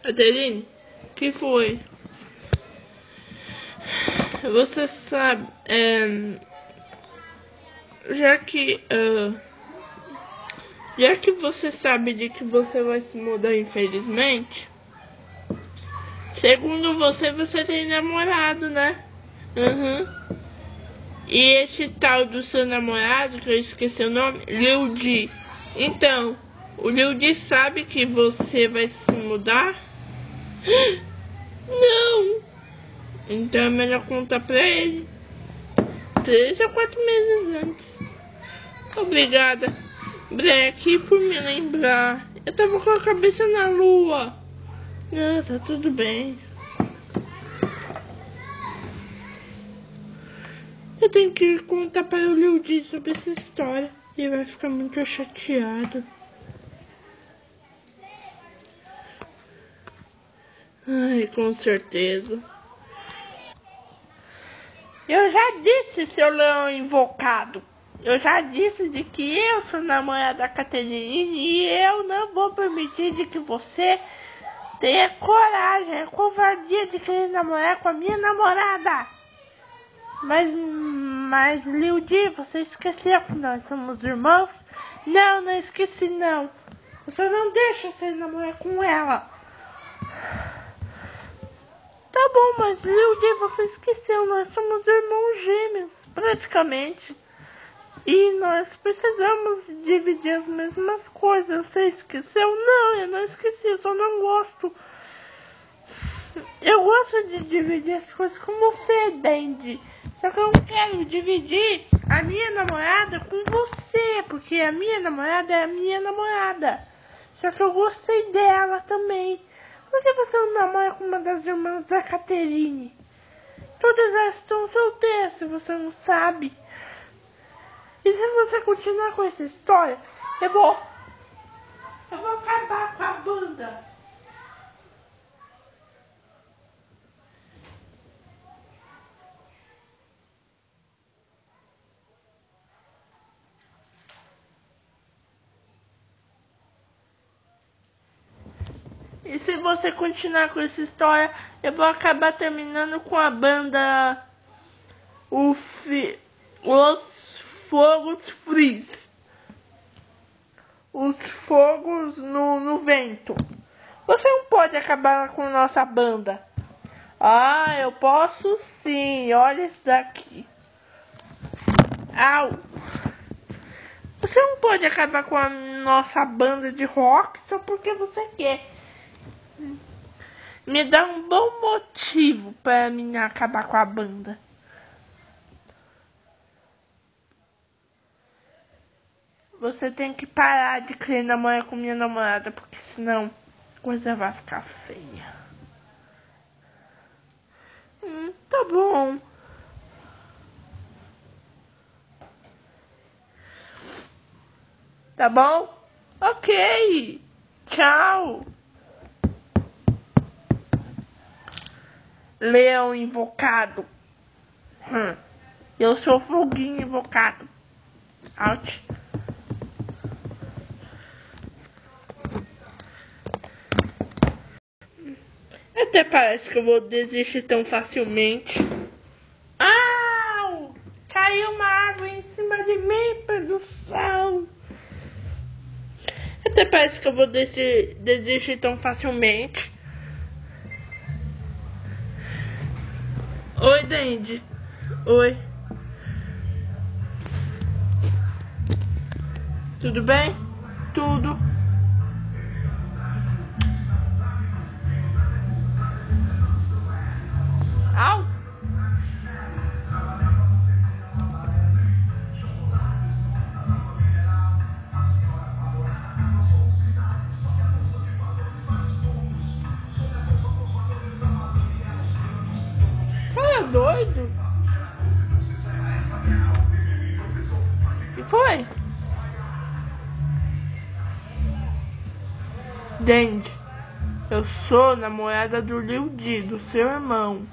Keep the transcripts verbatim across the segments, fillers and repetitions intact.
Adeline, que foi? Você sabe, é, já que uh, já que você sabe de que você vai se mudar, infelizmente, segundo você, você tem namorado, né? Uhum. E esse tal do seu namorado, que eu esqueci o nome, Lil Di. Então, o Lil Di sabe que você vai se mudar? Não! Então é melhor contar pra ele. Três a quatro meses antes. Obrigada, Breck, por me lembrar. Eu tava com a cabeça na lua. Não, tá tudo bem. Eu tenho que contar para o Lil Di sobre essa história. Ele vai ficar muito chateado. Ai, com certeza. Eu já disse, seu leão invocado. Eu já disse de que eu sou namorada da Caterine e eu não vou permitir de que você tenha coragem, a covardia de querer namorar com a minha namorada. Mas, mas Lil Di, você esqueceu que nós somos irmãos? Não, não esqueci não. Você não deixa você namorar com ela. Tá bom, mas Lil Di, você esqueceu, nós somos irmãos gêmeos, praticamente. E nós precisamos dividir as mesmas coisas. Você esqueceu? Não, eu não esqueci, eu só não gosto. Eu gosto de dividir as coisas com você, Dandy. Só que eu não quero dividir a minha namorada com você, porque a minha namorada é a minha namorada. Só que eu gostei dela também. Por que você não namora com uma das irmãs da Caterine? Todas elas estão solteiras, se você não sabe. E se você continuar com essa história, eu vou... Eu vou acabar com a banda. E se você continuar com essa história, eu vou acabar terminando com a banda o fi, Os Fogos Frios. Os Fogos no, no Vento. Você não pode acabar com nossa banda. Ah, eu posso sim. Olha isso daqui. Au. Você não pode acabar com a nossa banda de rock só porque você quer. Me dá um bom motivo para mim acabar com a banda. Você tem que parar de querer namorar com minha namorada, porque senão a coisa vai ficar feia. Hum, tá bom. Tá bom? Ok. Tchau. Leão invocado. Hum. Eu sou foguinho invocado. Out. Até parece que eu vou desistir tão facilmente. Au! Caiu uma árvore em cima de mim, produção. Até parece que eu vou desistir, desistir tão facilmente. Oi, Dandy. Oi. Tudo bem? Tudo. Au. Cara doido. E foi? Dandy, eu sou namorada do Lil Di, do seu irmão.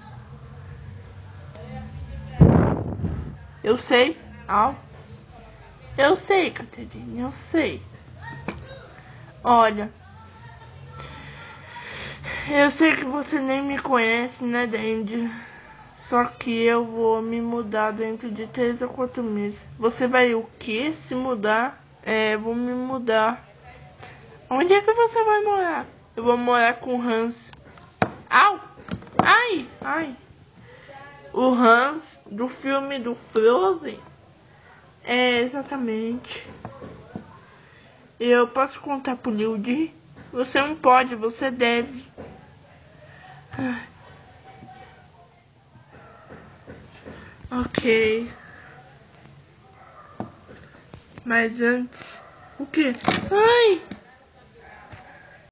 Eu sei. Au. Eu sei, Caterine, eu sei. Olha, Eu sei que você nem me conhece, né, Dandy? Só que eu vou me mudar dentro de três a quatro meses. Você vai o quê? Se mudar? É, vou me mudar. Onde é que você vai morar? Eu vou morar com o Hans. Au! Ai! Ai! O Hans do filme do Frozen? É, exatamente. Eu posso contar pro Lilde? Você não pode, você deve. Ok. Mas antes... O quê? Ai!